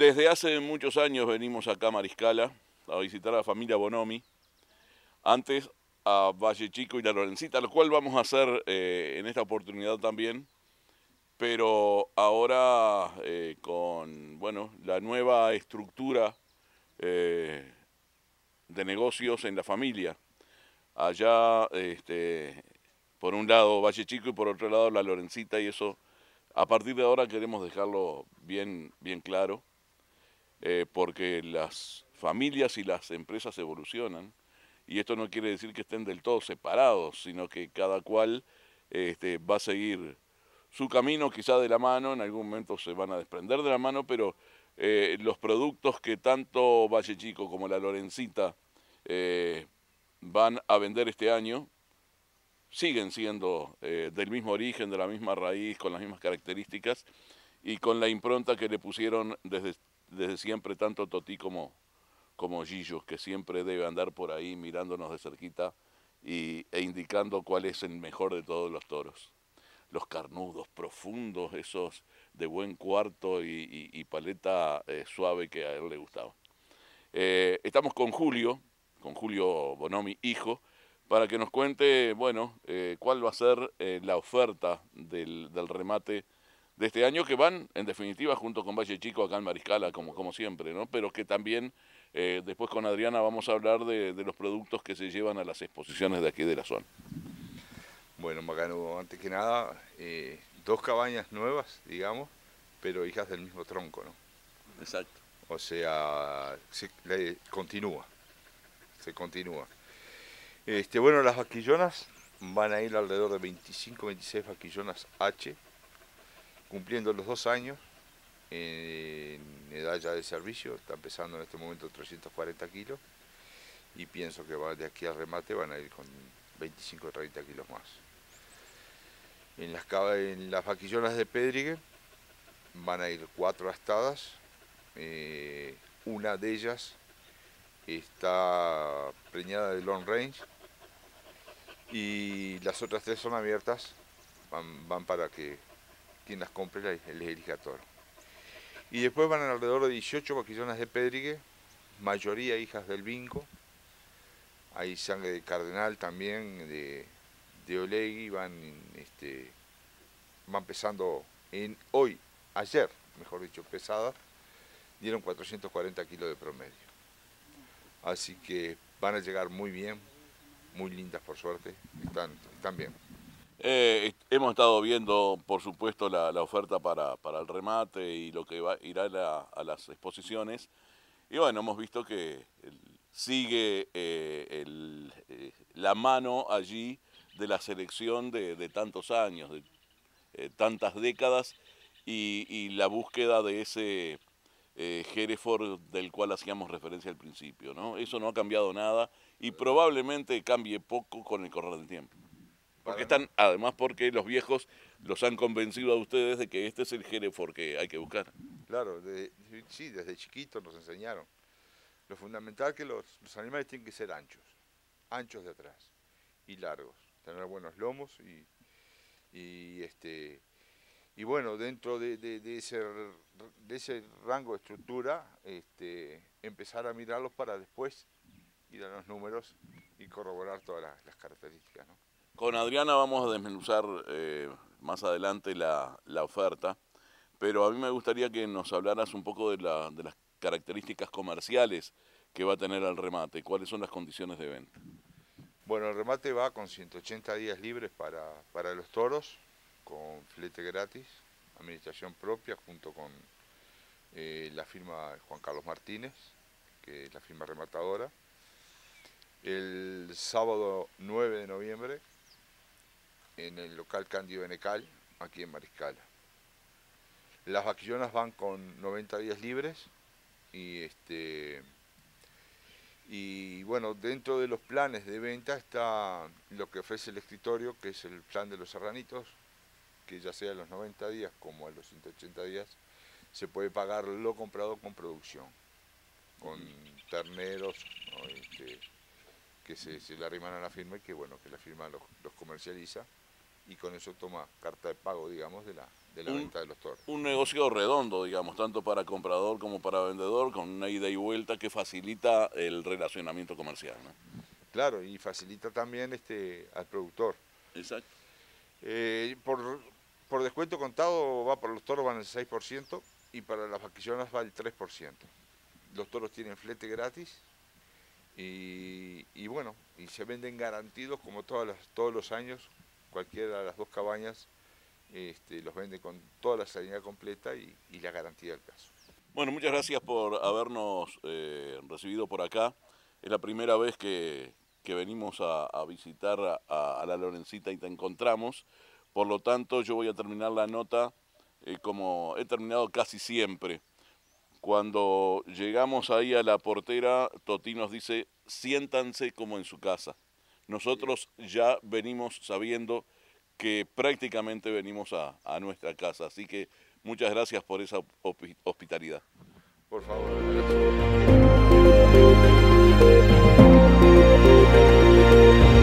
Desde hace muchos años venimos acá a Mariscala a visitar a la familia Bonomi, antes a Valle Chico y La Lorencita, lo cual vamos a hacer en esta oportunidad también, pero ahora con bueno, la nueva estructura eh, de negocios en la familia. Allá, por un lado Valle Chico y por otro lado La Lorencita, y eso a partir de ahora queremos dejarlo bien, bien claro, porque las familias y las empresas evolucionan, y esto no quiere decir que estén del todo separados, sino que cada cual va a seguir su camino quizá de la mano, en algún momento se van a desprender de la mano, pero los productos que tanto Valle Chico como La Lorencita eh, van a vender este año siguen siendo del mismo origen, de la misma raíz, con las mismas características y con la impronta que le pusieron desde siempre tanto Totí como Gillo, que siempre debe andar por ahí mirándonos de cerquita e indicando cuál es el mejor de todos los toros. Los carnudos, profundos, esos de buen cuarto y paleta suave que a él le gustaba. Estamos con Julio Bonomi, hijo, para que nos cuente, bueno, cuál va a ser la oferta del remate de este año, que van, en definitiva, junto con Valle Chico acá en Mariscala, como siempre, ¿no? Pero que también, después con Adriana vamos a hablar de los productos que se llevan a las exposiciones de aquí de la zona. Bueno, Macano, antes que nada, dos cabañas nuevas, digamos, pero hijas del mismo tronco, ¿no? Exacto. O sea, continúa, se continúa. Bueno, las vaquillonas van a ir alrededor de 25, 26 vaquillonas H, cumpliendo los 2 años en edad ya de servicio, está pesando en este momento 340 kilos y pienso que de aquí al remate van a ir con 25 o 30 kilos más. En las vaquillonas de Pedrigue van a ir 4 astadas, una de ellas está preñada de long range y las otras 3 son abiertas, van para que quien las compre les elija toro. Y después van alrededor de 18 vaquillonas de Pedrigue, mayoría hijas del Vinco, hay sangre de Cardenal también, de Olegui, van pesando ayer, mejor dicho, pesadas, dieron 440 kilos de promedio. Así que van a llegar muy bien, muy lindas por suerte, están bien. Hemos estado viendo, por supuesto, la oferta para el remate y lo que irá a las exposiciones. Y bueno, hemos visto que sigue la mano allí de la selección de tantos años, de tantas décadas, y la búsqueda de ese Hereford del cual hacíamos referencia al principio, ¿no? Eso no ha cambiado nada y probablemente cambie poco con el correr del tiempo. Porque Para no, están, además porque los viejos los han convencido a ustedes de que este es el Hereford que hay que buscar. claro, sí, desde chiquitos nos enseñaron. Lo fundamental es que los animales tienen que ser anchos, anchos de atrás y largos, tener buenos lomos y, este, y bueno, dentro de ese rango de estructura, empezar a mirarlos para después ir a los números y corroborar todas las características, ¿no? Con Adriana vamos a desmenuzar más adelante la oferta, pero a mí me gustaría que nos hablaras un poco de las características comerciales que va a tener el remate, cuáles son las condiciones de venta. Bueno, el remate va con 180 días libres para los toros, con flete gratis, administración propia, junto con la firma Juan Carlos Martínez, que es la firma rematadora. El sábado 9 de noviembre, en el local Cándido Benecal, aquí en Mariscala. Las vaquillonas van con 90 días libres y bueno, dentro de los planes de venta está lo que ofrece el escritorio, que es el plan de los serranitos, que ya sea a los 90 días como a los 180 días, se puede pagar lo comprado con producción, con terneros, ¿no? Que se le arriman a la firma y que bueno, que la firma los comercializa y con eso toma carta de pago, digamos, de la venta de los toros. Un negocio redondo, digamos, tanto para comprador como para vendedor, con una ida y vuelta que facilita el relacionamiento comercial, ¿no? Claro, y facilita también al productor. Exacto. Por descuento contado para los toros van el 6% y para las vaquillonas va el 3%. Los toros tienen flete gratis y bueno, y se venden garantidos como todos los años. Cualquiera de las dos cabañas los vende con toda la salida completa y la garantía del caso. Bueno, muchas gracias por habernos recibido por acá. Es la primera vez que venimos a visitar a la Lorencita y te encontramos. Por lo tanto, yo voy a terminar la nota como he terminado casi siempre. Cuando llegamos ahí a la portera, Toti nos dice, siéntanse como en su casa. Nosotros ya venimos sabiendo que prácticamente venimos a nuestra casa, así que muchas gracias por esa hospitalidad. Por favor.